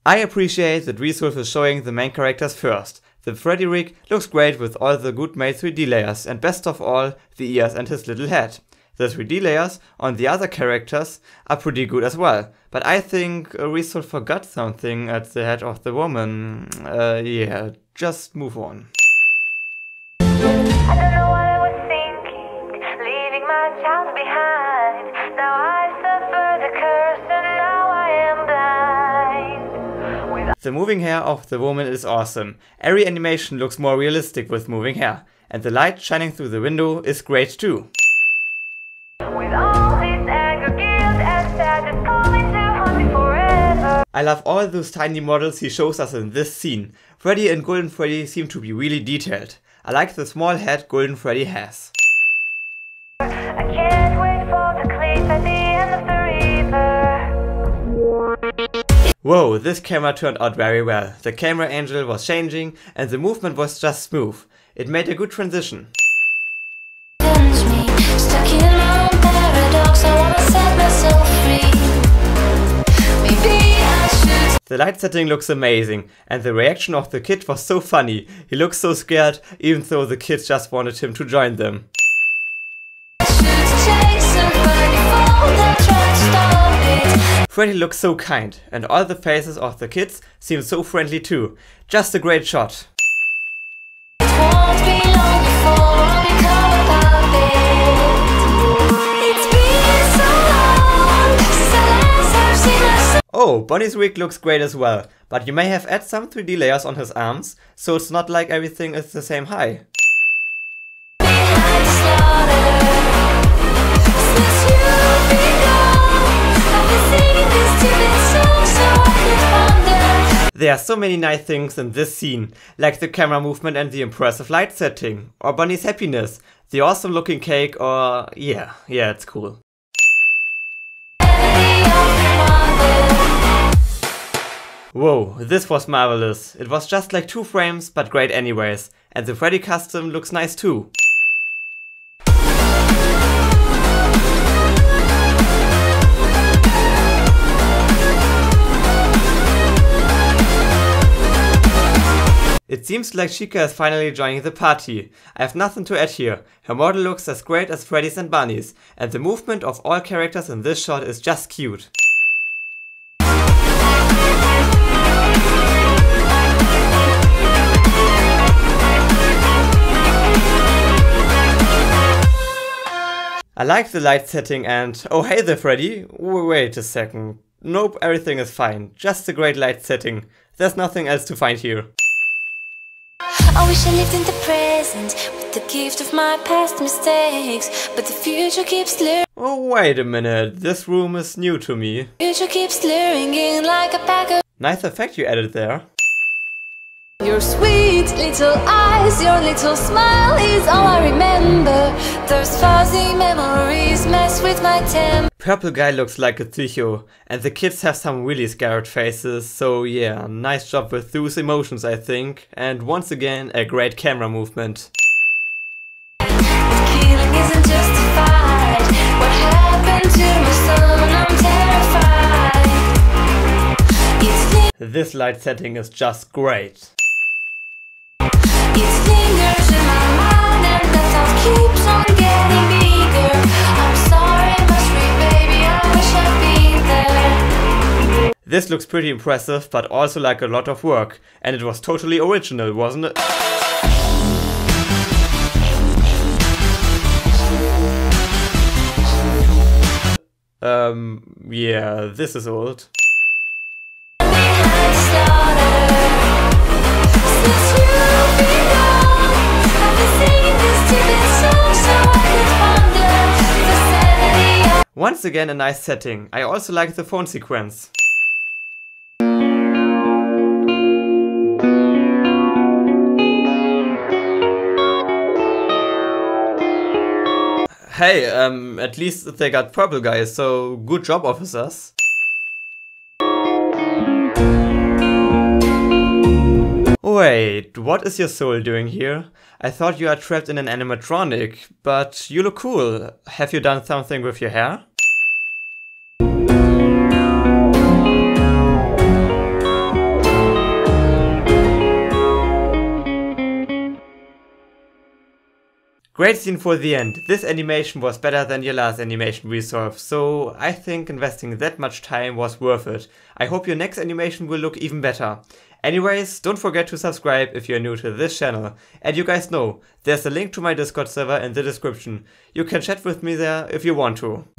I appreciate that Resolve is showing the main characters first. The Freddy rig looks great with all the good made 3D layers, and best of all, the ears and his little head. The 3D layers on the other characters are pretty good as well, but I think Resolve forgot something at the head of the woman. Yeah, just move on. I don't know what I was thinking, leaving my child behind. Now I suffer the curse and now I am blind. The moving hair of the woman is awesome. Every animation looks more realistic with moving hair, and the light shining through the window is great too. With all this anger, guilt and sadness coming to haunt me forever. I love all those tiny models he shows us in this scene. Freddy and Golden Freddy seem to be really detailed. I like the small head Golden Freddy has. I can't wait for the cliff at the end of the river. Whoa, this camera turned out very well. The camera angle was changing and the movement was just smooth. It made a good transition. Stuck in my own paradox, I wanna set myself free. Maybe I should. The light setting looks amazing, and the reaction of the kid was so funny. He looks so scared, even though the kids just wanted him to join them. Freddy looks so kind, and all the faces of the kids seem so friendly too. Just a great shot. Oh, Bonnie's wig looks great as well, but you may have added some 3D layers on his arms, so it's not like everything is the same height. There are so many nice things in this scene, like the camera movement and the impressive light setting, or Bonnie's happiness, the awesome looking cake, or yeah, it's cool. Whoa, this was marvelous. It was just like 2 frames, but great anyways. And the Freddy custom looks nice too. It seems like Chica is finally joining the party. I have nothing to add here. Her model looks as great as Freddy's and Bunny's, and the movement of all characters in this shot is just cute. I like the light setting and... oh hey there Freddy, wait a second. Nope, everything is fine. Just a great light setting. There's nothing else to find here. I wish I lived in the present with the gift of my past mistakes, but the future keeps luring. Oh wait a minute, this room is new to me. Future keeps luring in like a pack of. Nice effect you added there. Your sweet little eyes, your little smile is all I remember. Those fuzzy memories mess with my temper. Purple guy looks like a psycho, and the kids have some really scared faces, so yeah, nice job with those emotions I think, and once again a great camera movement. Killing isn't justified. What happened to my son? I'm terrified. This light setting is just great. It lingers in my mind and the thought keeps on getting bigger. I'm sorry, must be, baby, I wish I'd been there. This looks pretty impressive, but also like a lot of work. And it was totally original, wasn't it? Yeah, this is old. Once again a nice setting. I also like the phone sequence. Hey, at least they got purple guys, so good job officers. Wait, what is your soul doing here? I thought you are trapped in an animatronic, but you look cool. Have you done something with your hair? Great scene for the end. This animation was better than your last animation resolve, so I think investing that much time was worth it. I hope your next animation will look even better. Anyways, don't forget to subscribe if you're new to this channel. And you guys know, there's a link to my Discord server in the description. You can chat with me there if you want to.